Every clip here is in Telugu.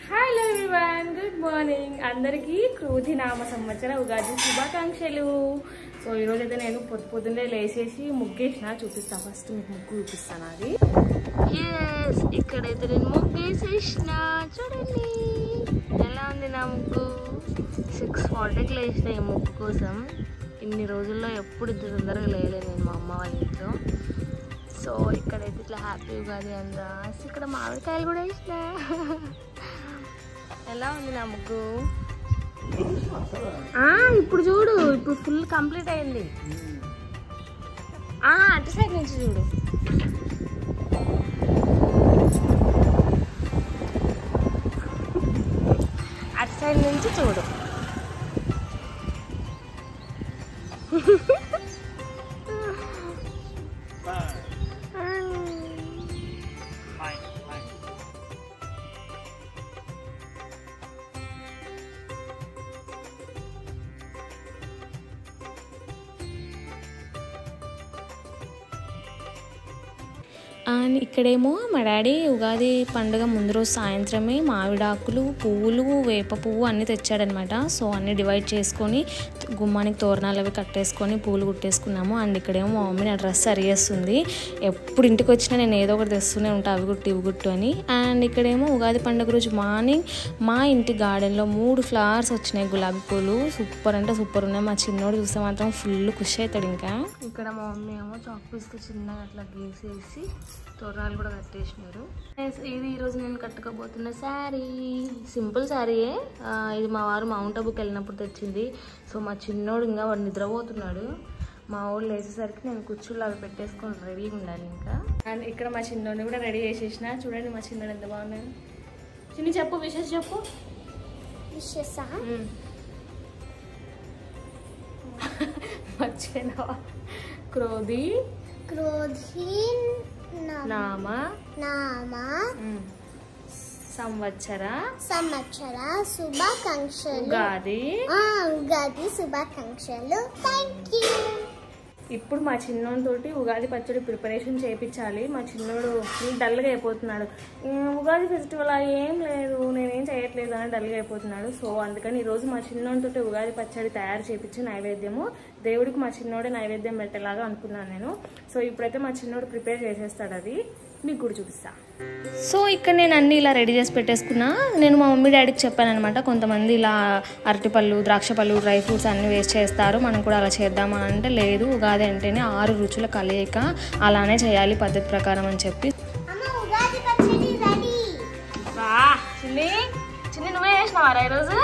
Hello everyone, good morning. అందరికీ క్రోధి నామ సంవత్సర ఉగాది శుభాకాంక్షలు. సో ఈరోజు అయితే నేను పొద్దున్నే లేచేసి ముగ్గేసిన చూపిస్తాను. ఫస్ట్ మీకు ముగ్గు చూపిస్తాను. అది ఇక్కడైతే నేను ముగ్గేసేసిన చూడండి ఎలా ఉంది నా ముగ్గు. 6:40కి లేచిన ఈ ముగ్గు కోసం. ఇన్ని రోజుల్లో ఎప్పుడు ఇంత తొందరగా లేయలేదు నేను మా అమ్మ వాళ్ళ ఇంట్లో. సో ఇక్కడైతే ఇట్లా హ్యాపీ ఉగాది అని రాసి ఇక్కడ మామిడికాయలు కూడా వేసిన. ఎలా ఉంది నా ముగ్గు? ఇప్పుడు చూడు, ఇప్పుడు ఫుల్ కంప్లీట్ అయింది. అటు సైడ్ నుంచి చూడు. అటు సైడ్ నుంచి చూడు. అండ్ ఇక్కడేమో మా డాడీ ఉగాది పండుగ ముందు రోజు సాయంత్రమే మామిడాకులు, పువ్వులు, వేప పువ్వు అన్నీ తెచ్చాడనమాట. సో అన్నీ డివైడ్ చేసుకొని గుమ్మానికి తోరణాలు అవి కట్టేసుకొని పూలు కుట్టేసుకున్నాము. అండ్ ఇక్కడేమో మా మమ్మీ నా డ్రెస్ సరిచేస్తుంది. ఎప్పుడు ఇంటికి వచ్చినా నేను ఏదో ఒకటి తెస్తూనే ఉంటాను, అవి గుట్టు ఇవి గుట్టు అని. అండ్ ఇక్కడేమో ఉగాది పండుగ రోజు మార్నింగ్ మా ఇంటి గార్డెన్లో 3 ఫ్లవర్స్ వచ్చినాయి, గులాబీ పూలు. సూపర్ అంటే సూపర్ ఉన్నాయి. మా చిన్నోడు చూస్తే మాత్రం ఫుల్ ఖుషి అవుతాడు. ఇంకా ఇక్కడ మా మమ్మీ ఏమో చాక్ పీస్తో చిన్నగా అట్లా గీసేసి తోరణాలు కూడా కట్టేసినారు. ఇది ఈరోజు నేను కట్టుకోబోతున్న శారీ సింపుల్ శారీయే. ఇది మా వారు మౌంట్ అబుకి వెళ్ళినప్పుడు తెచ్చింది. సో మా చిన్నోడు ఇంకా వాడు నిద్రపోతున్నాడు. మా ఊళ్ళు వేసేసరికి నేను కుర్చీలు అవి పెట్టేసుకొని రెడీగా ఉండాలి ఇంకా. అండ్ ఇక్కడ మా చిన్నోడిని కూడా రెడీ చేసేసిన. చూడండి మా చిన్నోడు ఎంత బాగున్నాడు. చిన్ని చెప్పు, విషెస్ చెప్పు. మర్చిపోయినావా? క్రోధి నామ సంవత్సర శుభాకాంక్షలు. ఉగాది శుభాకాంక్షలు. Thank you. ఇప్పుడు మా చిన్నోడితోటి ఉగాది పచ్చడి ప్రిపరేషన్ చేయించాలి. మా చిన్నోడు డల్గా అయిపోతున్నాడు. ఉగాది ఫెస్టివల్ ఏం లేదు, నేనేం చేయట్లేదు అని డల్గా అయిపోతున్నాడు. సో అందుకని ఈరోజు మా చిన్నోడితోటి ఉగాది పచ్చడి తయారు చేయించి నైవేద్యము దేవుడికి మా చిన్నోడే నైవేద్యం పెట్టేలాగా అనుకున్నాను నేను. సో ఇప్పుడైతే మా చిన్నోడు ప్రిపేర్ చేసేస్తాడు, అది మీకు కూడా చూపిస్తా. సో ఇక్కడ నేను అన్నీ ఇలా రెడీ చేసి పెట్టేసుకున్నా. నేను మా మమ్మీ డాడీకి చెప్పాను అనమాట, కొంతమంది ఇలా అరటిపళ్ళు, ద్రాక్ష పళ్ళు, డ్రై ఫ్రూట్స్ అన్నీ వేస్ట్ చేస్తారు, మనం కూడా అలా చేద్దామా అంటే లేదు, ఉగాది అంటేనే 6 రుచుల కలయిక, అలానే చేయాలి పద్ధతి ప్రకారం అని చెప్పి. చిన్ని చిన్ని నువ్వే చేసినావారా ఈరోజు?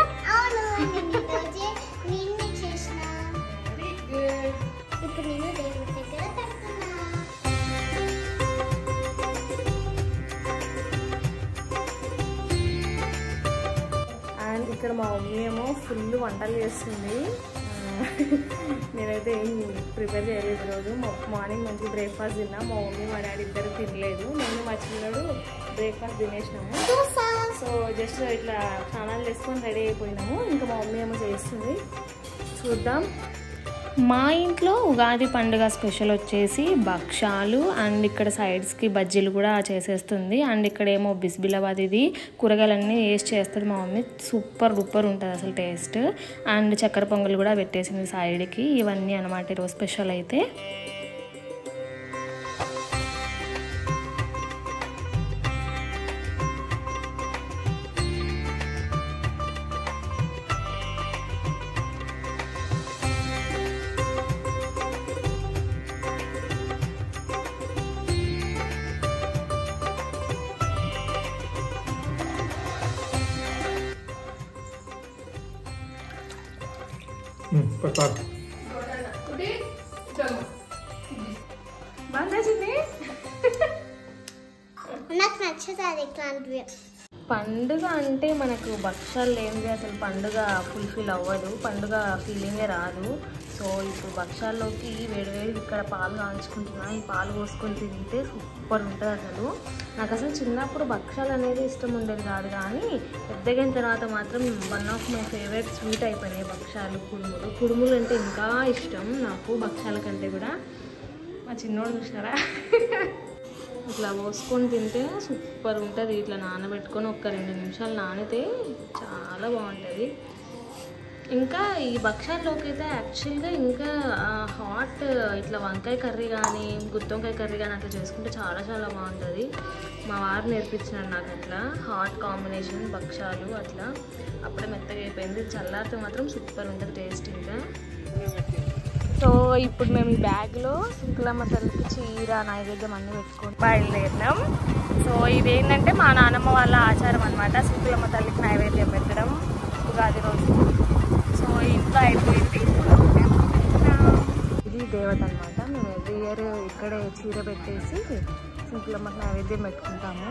అండ్ ఇక్కడ మా మమ్మీ ఏమో ఫుల్ వంటలు చేస్తుంది. నేనైతే ఏం ప్రిపేర్ చేయలేదు ఈరోజు. మార్నింగ్ మంచి బ్రేక్ఫాస్ట్ తిన్నా. మా మమ్మీ మా డాడీ ఇద్దరు తినలేదు. నేను మా చిన్నడు బ్రేక్ఫాస్ట్ తినేసినాము. సో జస్ట్ ఇట్లా స్నానాలు చేసుకొని రెడీ అయిపోయినాము. ఇంకా మా మమ్మీ ఏమో చేస్తుంది, చూద్దాం. మా ఇంట్లో ఉగాది పండుగ స్పెషల్ వచ్చేసి భక్షాలు అండ్ ఇక్కడ సైడ్స్కి బజ్జీలు కూడా చేసేస్తుంది. అండ్ ఇక్కడ ఏమో బిస్బిలాబాద్, ఇది కూరగాయలన్నీ వేస్ట్ చేస్తుంది మా మమ్మీ. సూపర్ డూపర్ ఉంటుంది అసలు టేస్ట్. అండ్ చక్కెర పొంగల్ కూడా పెట్టేసింది సైడ్కి. ఇవన్నీ అనమాట ఈరోజు స్పెషల్ అయితే. నాకు నచ్చుతుంది ఇట్లాంటివి. పండుగ అంటే మనకు భక్షాలు లేనిది అసలు పండుగ ఫుల్ఫిల్ అవ్వదు, పండుగ ఫీలింగే రాదు. సో ఇప్పుడు భక్షాల్లోకి వేడివేడి ఇక్కడ పాలు కాంచుకుంటున్నా. ఈ పాలు పోసుకొని తింటే సూపర్ ఉంటుంది అసలు. నాకు అసలు చిన్నప్పుడు భక్షాలు అనేది ఇష్టం ఉండేది కాదు, కానీ పెద్దగైన తర్వాత మాత్రం one of my favourite sweet అయిపోయినాయి భక్షాలు. కుడుములు అంటే ఇంకా ఇష్టం నాకు భక్షాల కంటే కూడా. మా చిన్నోడు చూసినారా? ఇట్లా పోసుకొని తింటే సూపర్ ఉంటుంది. ఇట్లా నానబెట్టుకొని ఒక 2 నిమిషాలు నానితే చాలా బాగుంటుంది. ఇంకా ఈ భక్షాల్లోకి అయితే యాక్చువల్గా ఇంకా హాట్ ఇట్లా వంకాయ కర్రీ కానీ గుత్తొంకాయ కర్రీ కానీ అట్లా చేసుకుంటే చాలా చాలా బాగుంటుంది. మా వారు నేర్పించినారు నాకు అట్లా హాట్ కాంబినేషన్ భక్షాలు అట్లా. అప్పుడే మెత్తగా అయిపోయింది. చల్లారితే మాత్రం సూపర్ ఉంటుంది టేస్ట్. ఇంకా సో ఇప్పుడు మేము ఈ బ్యాగ్లో శుక్లమ్మ తల్లికి చీర నైవేద్యం అన్నీ పెట్టుకొని బయలుదేరినాం. సో ఇదేంటంటే మా నాన్నమ్మ వాళ్ళ ఆచారం అనమాట, శుక్లమ్మ తల్లికి నైవేద్యం పెట్టడం ఉగాది రోజు. సో ఇంట్లో అయిపోయింది. ఇది దేవత అనమాట. మేము ఎవ్రీ ఇయర్ ఇక్కడే చీర పెట్టేసి శుక్లమ్మకి నైవేద్యం పెట్టుకుంటాము.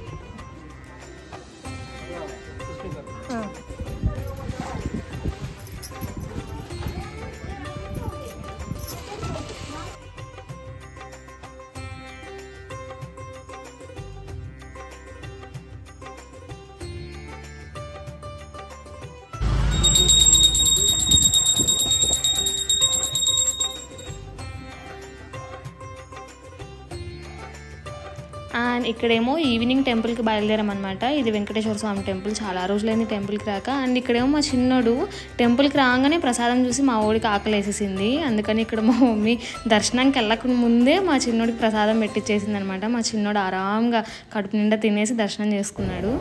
అండ్ ఇక్కడేమో ఈవినింగ్ టెంపుల్కి బయలుదేరామన్నమాట. ఇది వెంకటేశ్వర స్వామి టెంపుల్. చాలా రోజులైంది టెంపుల్కి రాక. అండ్ ఇక్కడేమో మా చిన్నోడు టెంపుల్కి రాగానే ప్రసాదం చూసి మా ఊడికి ఆకలి వేసేసింది. అందుకని ఇక్కడ మా మమ్మీ దర్శనానికి వెళ్ళక ముందే మా చిన్నోడికి ప్రసాదం పెట్టించేసింది అనమాట. మా చిన్నోడు ఆరాంగా కడుపు నిండా తినేసి దర్శనం చేసుకున్నాడు.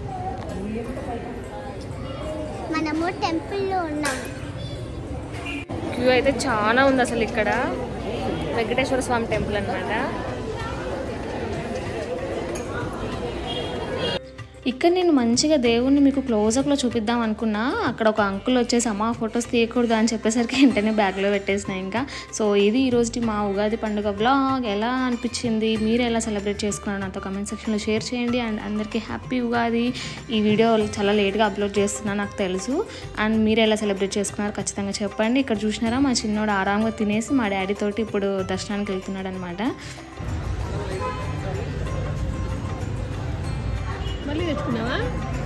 మనము టెంపుల్లో ఉన్నాం. క్యూ అయితే చాలా ఉంది అసలు. ఇక్కడ వెంకటేశ్వర స్వామి టెంపుల్ అనమాట. ఇక్కడ నేను మంచిగా దేవుణ్ణి మీకు క్లోజప్లో చూపిద్దాం అనుకున్నా. అక్కడ ఒక అంకుల్ వచ్చేసి అమ్మ ఫొటోస్ తీయకూడదు అని చెప్పేసరికి వెంటనే బ్యాగ్లో పెట్టేసిన. ఇంకా సో ఇది ఈరోజు మా ఉగాది పండుగ బ్లాగ్. ఎలా అనిపించింది, మీరు ఎలా సెలబ్రేట్ చేసుకున్నారు నాతో కమెంట్ సెక్షన్లో షేర్ చేయండి. అండ్ అందరికీ హ్యాపీ ఉగాది. ఈ వీడియో చాలా లేట్గా అప్లోడ్ చేస్తున్నాను నాకు తెలుసు. అండ్ మీరు ఎలా సెలబ్రేట్ చేసుకున్నారు ఖచ్చితంగా చెప్పండి. ఇక్కడ చూసినారా మా చిన్నోడు ఆరాంగా తినేసి మా డాడీ తోటి ఇప్పుడు దర్శనానికి వెళ్తున్నాడు అనమాట. మళ్ళీ తెచ్చుకున్నావా?